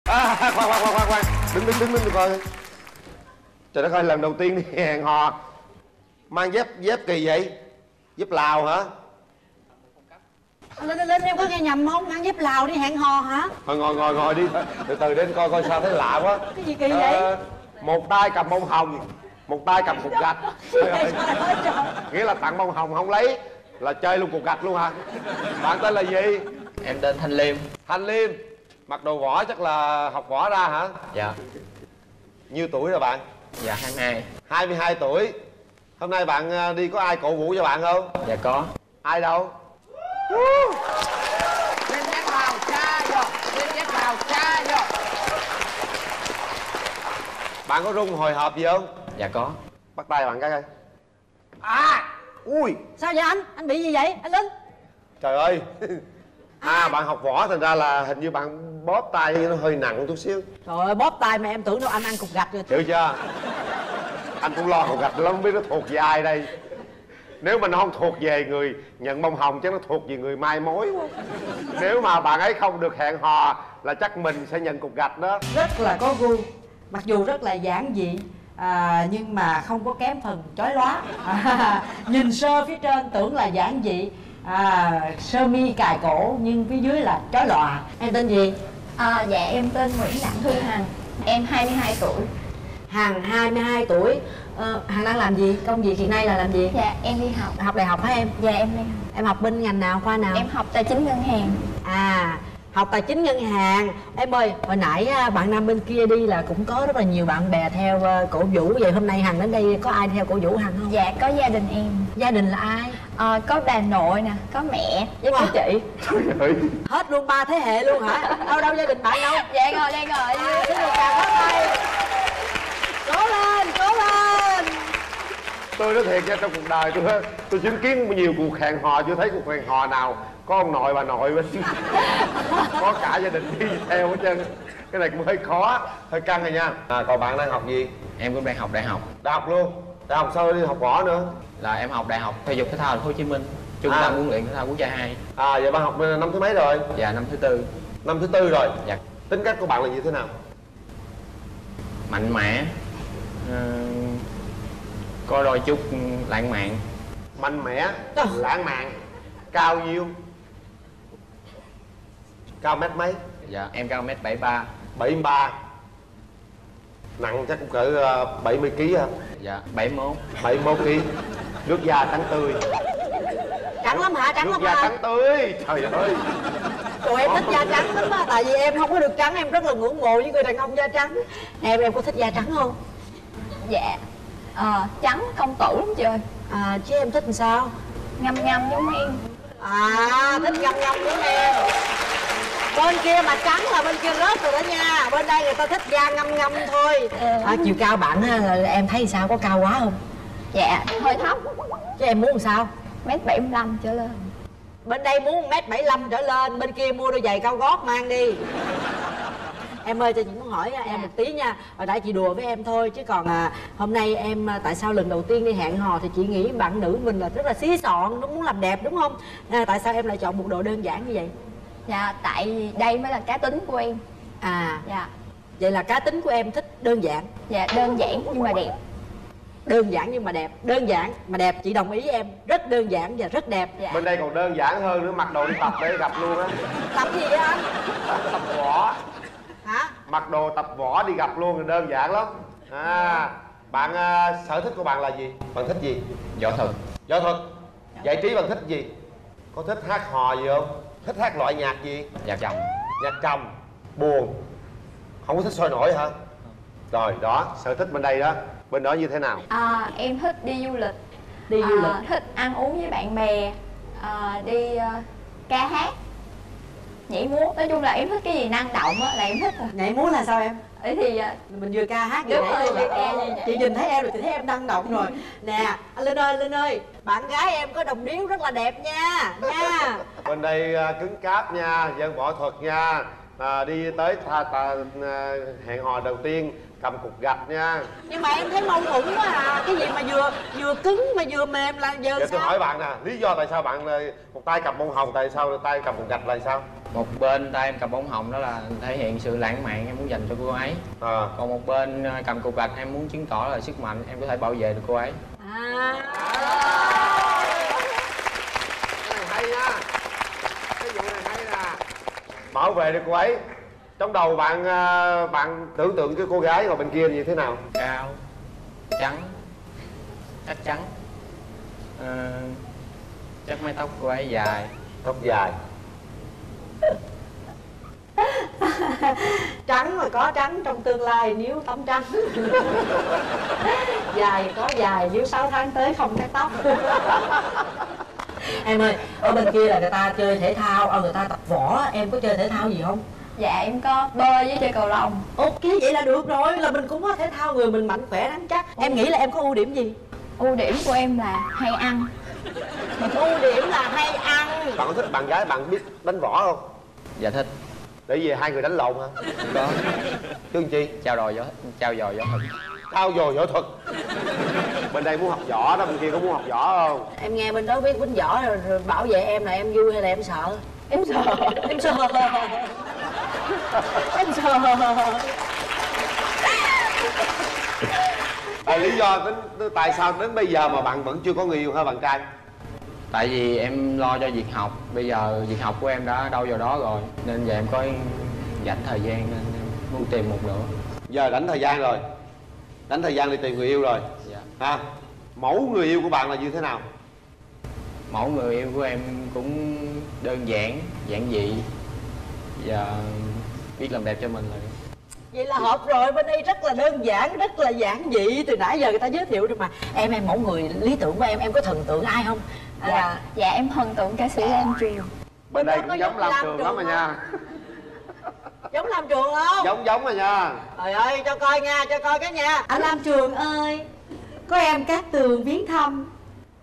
Khoan. Đứng coi. Trời đất ơi, lần đầu tiên đi hẹn hò mang dép kỳ vậy? Dép Lào hả? Lên em có nghe nhầm không? Mang dép Lào đi hẹn hò hả? Thôi ngồi đi, từ đến coi sao thấy lạ quá. Cái gì kỳ vậy? Một tay cầm bông hồng, một tay cầm cục gạch. Nghĩa là tặng bông hồng không lấy là chơi luôn cục gạch luôn hả? Bạn tên là gì? Em tên Thanh Liêm. Thanh Liêm. Mặc đồ võ chắc là học võ ra hả? Dạ. Nhiêu tuổi rồi bạn? Dạ 22. 22 tuổi. Hôm nay bạn đi có ai cổ vũ cho bạn không? Dạ có. Ai đâu? Lên dép vào cha vô. Lên dép vào cha vô. Bạn có rung hồi hộp gì không? Dạ có. Bắt tay bạn cái coi. Ui. Sao vậy anh? Anh bị gì vậy? Anh Linh. Trời ơi. Bạn học võ thành ra là hình như bạn bóp tay nó hơi nặng chút xíu. Trời ơi, bóp tay mà em tưởng đâu anh ăn cục gạch rồi. Chịu chưa? Anh cũng lo cục gạch lắm, không biết nó thuộc về ai đây. Nếu mà nó không thuộc về người nhận bông hồng chắc nó thuộc về người mai mối quá. Nếu mà bạn ấy không được hẹn hò là chắc mình sẽ nhận cục gạch đó. Rất là có gu. Mặc dù rất là giản dị nhưng mà không có kém phần chói lóa. Nhìn sơ phía trên tưởng là giản dị, sơ mi cài cổ nhưng phía dưới là chói lòa. Em tên gì? Dạ em tên Nguyễn Đặng Thu Hằng. Em 22 tuổi. Hằng 22 tuổi. Hằng đang làm gì? Công việc hiện nay là làm gì? Dạ em đi học. Học đại học hả em? Dạ em đi học. Em học bên ngành nào, khoa nào? Em học tài chính ngân hàng. Học tài chính ngân hàng. Em ơi, hồi nãy bạn nam bên kia đi là cũng có rất là nhiều bạn bè theo cổ vũ. Vậy hôm nay Hằng đến đây có ai theo cổ vũ Hằng không? Dạ có gia đình em. Gia đình là ai? Có bà nội nè, có mẹ với có chị. Trời ơi. Hết luôn 3 thế hệ luôn hả? Đâu gia đình bạn đâu? Dạ ngồi đây ngồi. Xin được chào các thầy. Cố lên. Tôi nói thiệt nha, trong cuộc đời tôi chứng kiến nhiều cuộc hẹn hò, chưa thấy cuộc hẹn hò nào có ông nội bà nội bên có cả gia đình đi theo hết trơn. Cái này cũng hơi khó, hơi căng rồi nha. Còn bạn đang học gì? Em cũng đang học đại học. Đại học luôn? Đại học sao đi học võ nữa? Là em học đại học thể dục thể thao Thành phố Hồ Chí Minh, Trung tâm huấn luyện thể thao quốc gia 2. Vậy bạn học năm thứ mấy rồi? Dạ năm thứ tư. Năm thứ tư rồi? Dạ. Tính cách của bạn là như thế nào? Mạnh mẽ, có đôi chút lãng mạn. Mạnh mẽ, lãng mạn. Cao nhiêu? Cao mét mấy? Dạ em cao 1m73. 73. Nặng chắc cũng cỡ 70 kg hả? Dạ 71. 71 kg. Nước da trắng tươi. Trắng lắm hả? Trắng lắm hả? Nước da trắng tươi. Trời ơi. Tụi em thích da trắng lắm á. Tại vì em không có được trắng, em rất là ngưỡng mộ những người đàn ông da trắng. Em có thích da trắng không? Dạ trắng công tử lắm chị ơi. Chứ em thích làm sao? Ngâm giống em. Thích ngâm giống em. Bên kia mà trắng là bên kia rớt rồi đó nha. Bên đây người ta thích da ngâm thôi. Chiều cao bạn là em thấy sao, có cao quá không? Dạ hơi thấp. Chứ em muốn làm sao? 1m75 trở lên. Bên đây muốn 1m75 trở lên, bên kia mua đôi giày cao gót mang đi. Em ơi, cho chị muốn hỏi em một tí nha. Hồi nãy chị đùa với em thôi, chứ còn hôm nay em tại sao lần đầu tiên đi hẹn hò thì chị nghĩ bạn nữ mình là rất là xí xọn, nó muốn làm đẹp đúng không? Tại sao em lại chọn một đồ đơn giản như vậy? Dạ tại vì đây mới là cá tính của em. Dạ. Vậy là cá tính của em thích đơn giản. Dạ đơn giản nhưng mà đẹp. Đơn giản nhưng mà đẹp. Đơn giản mà đẹp, chị đồng ý với em. Rất đơn giản và rất đẹp. Bên đây còn đơn giản hơn nữa, mặc đồ đi tập để gặp luôn á. Tập gì vậy anh? Tập võ. Hả? Mặc đồ tập võ đi gặp luôn thì đơn giản lắm. Bạn sở thích của bạn là gì? Bạn thích gì? Võ thuật. Võ thuật. Giải trí bạn thích gì? Có thích hát hò gì không? Thích hát loại nhạc gì? Nhạc trầm. Nhạc trầm. Buồn. Không có thích sôi nổi hả? Rồi đó, sở thích bên đây đó. Bên đó như thế nào? Em thích đi du lịch. Đi du lịch. Thích ăn uống với bạn bè. Đi ca hát, nhảy múa. Nói chung là em thích cái gì năng động á là em thích. Nhảy múa là sao em? Thì mình vừa ca hát vừa nhảy luôn. Chị nhìn thấy em rồi chị thấy em năng động rồi. Nè anh Linh ơi, bạn gái em có đồng điếu rất là đẹp nha. Bên đây cứng cáp nha, dân võ thuật nha. Đi tới hẹn hò đầu tiên cầm cục gạch nha. Nhưng mà em thấy mâu thuẫn quá à. Cái gì mà vừa cứng mà vừa mềm là giờ Giờ sao? tôi hỏi bạn nè, lý do tại sao bạn một tay cầm bông hồng, tại sao tay cầm cục gạch là sao? Một bên tay em cầm bông hồng đó là thể hiện sự lãng mạn em muốn dành cho cô ấy. Còn một bên cầm cục gạch em muốn chứng tỏ là sức mạnh em có thể bảo vệ được cô ấy. Cái này hay nha. Cái vụ này hay nè. Bảo vệ được cô ấy. Trong đầu bạn bạn tưởng tượng cái cô gái ngồi bên kia như thế nào? Cao, trắng, chắc chắn. Chắc mái tóc cô ấy dài. Tóc dài. Trắng mà có trắng trong tương lai nếu tóc trắng. Dài có dài nếu 6 tháng tới không cắt tóc. Em ơi, ở bên kia là người ta chơi thể thao, người ta tập võ, em có chơi thể thao gì không? Dạ em có bơi với chơi cầu lông. Ok, vậy là được rồi, là mình cũng có thể thao, người mình mạnh khỏe rắn chắc. Em nghĩ là em có ưu điểm gì? Ưu điểm của em là hay ăn. Ưu điểm là hay ăn. Bạn có thích bạn gái bạn biết đánh võ không? Dạ thích. Để về hai người đánh lộn hả? Có. Chứ chi? Trao dồi võ thuật. Trao dồi võ thuật. Bên đây muốn học võ đó, bên kia có muốn học võ không? Em nghe bên đó biết quýnh võ rồi bảo vệ em là em vui hay là em sợ? Em sợ. Em sợ. Em sợ. Lý do tại sao đến bây giờ mà bạn vẫn chưa có người yêu hả bạn trai? Tại vì em lo cho việc học. Bây giờ việc học của em đã đâu vào đó rồi, nên giờ em có dành thời gian nên em muốn tìm một nữa. Giờ rảnh thời gian rồi, rảnh thời gian đi tìm người yêu rồi. Dạ. Ha? Mẫu người yêu của bạn là như thế nào? Mẫu người yêu của em cũng đơn giản, giản dị và biết làm đẹp cho mình là được. Vậy là hợp rồi, bên đây rất là đơn giản, rất là giản dị. Từ nãy giờ người ta giới thiệu rồi mà. Em mẫu người lý tưởng của em có thần tượng ai không? Dạ em thần tượng ca sĩ Lam Trường. Bên đây cũng giống Lam Trường lắm rồi nha. Giống Lam Trường không? Giống rồi nha. Trời ơi, cho coi nha, cho coi cái nha. Anh Lam Trường ơi, có em Cát Tường viếng thăm.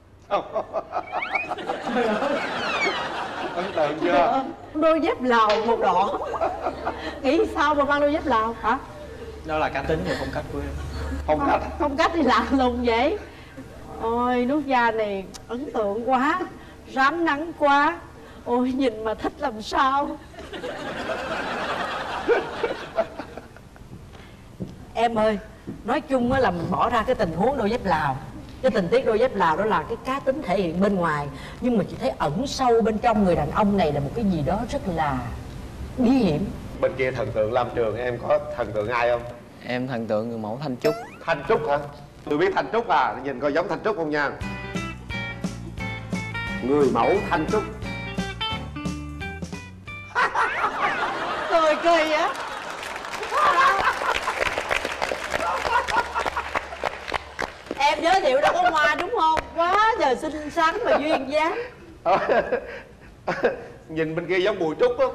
Ấn tượng chưa? Đôi dép Lào màu đỏ. Nghĩ sao mà mang đôi dép Lào hả? Đó là cá tính và phong cách của em. Phong cách thì lạ lùng vậy. Ôi, nút da này ấn tượng quá, rám nắng quá. Ôi, nhìn mà thích làm sao. Em ơi, nói chung là mình bỏ ra cái tình huống đôi dép Lào, cái tình tiết đôi dép Lào đó là cái cá tính thể hiện bên ngoài, nhưng mà chị thấy ẩn sâu bên trong người đàn ông này là một cái gì đó rất là bí hiểm. Bên kia thần tượng Lam Trường, em có thần tượng ai không? Em thần tượng người mẫu Thanh Trúc. Thanh Trúc hả? Tôi biết Thanh Trúc à, nhìn coi giống Thanh Trúc không nha. Người mẫu Thanh Trúc. Cười kỳ á. Em giới thiệu đâu có Hoa đúng không? Quá giờ xinh xắn và duyên dáng. Nhìn bên kia giống Bùi Trúc lắm.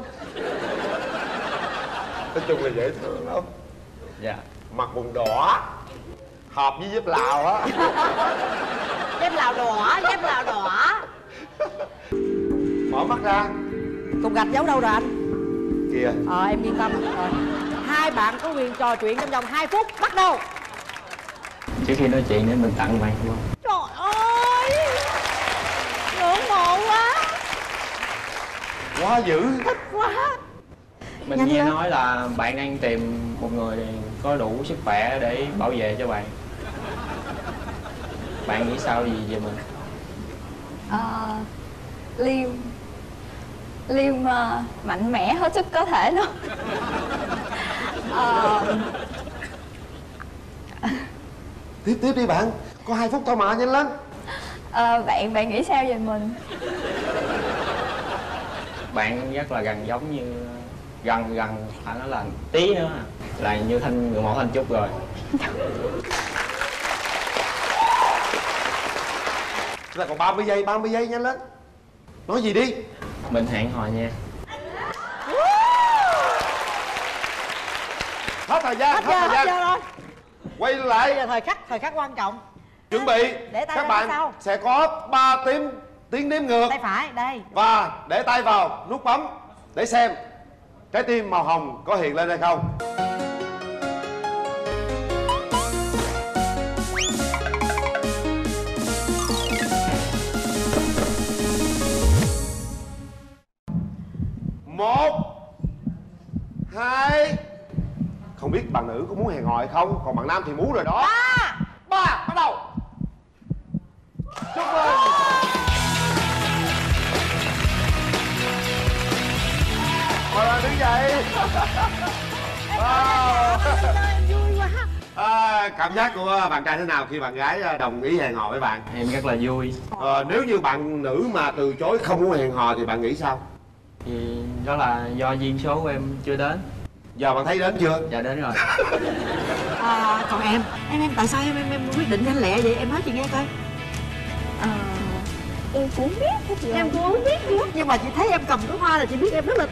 Nói chung là dễ thương lắm. Dạ. Mặt quần đỏ, hợp với dép Lào á. Dép Lào đỏ, dép Lào đỏ. Mở mắt ra. Cục gạch giấu đâu rồi anh? Kìa. Em yên tâm rồi. Hai bạn có quyền trò chuyện trong vòng 2 phút, bắt đầu. Trước khi nói chuyện nên mình tặng bạn không? Trời ơi, ngưỡng mộ quá. Quá dữ. Thích quá. Mình Nhanh nghe lên. nói là bạn đang tìm một người có đủ sức khỏe để bảo vệ cho bạn. Bạn nghĩ sao gì về mình? Liêm mạnh mẽ hết sức có thể luôn. Tiếp đi bạn. Có 2 phút thôi mà, nhanh lên. Bạn nghĩ sao về mình? Bạn rất là gần giống như gần phải nói là tí nữa là như người mẫu Thanh Trúc rồi. Là còn 30 giây nhanh lên. Nói gì đi. Mình hẹn hò nha. Hết thời gian, Hết giờ rồi. Quay Bây lại. giờ thời khắc quan trọng. Chuẩn bị. Để tay Các ra bạn sau. sẽ có 3 tiếng đếm ngược. Tay phải, đây. Và để tay vào nút bấm để xem trái tim màu hồng có hiện lên hay không. 1 2. Không biết bạn nữ có muốn hẹn hò hay không, còn bạn nam thì muốn rồi đó. 3 bắt đầu. Chúc mừng. Mời bạn đứng dậy. Vui quá. Cảm giác của bạn trai thế nào khi bạn gái đồng ý hẹn hò với bạn? Em rất là vui. Nếu như bạn nữ mà từ chối không muốn hẹn hò thì bạn nghĩ sao? Thì đó là do duyên số của em chưa đến. Giờ bạn thấy đến chưa? Dạ đến rồi. Còn em tại sao em quyết định nhanh lẹ vậy, em nói chị nghe coi. Em cũng biết hết. Em cũng không biết nữa, nhưng mà chị thấy em cầm cái hoa là chị biết em rất là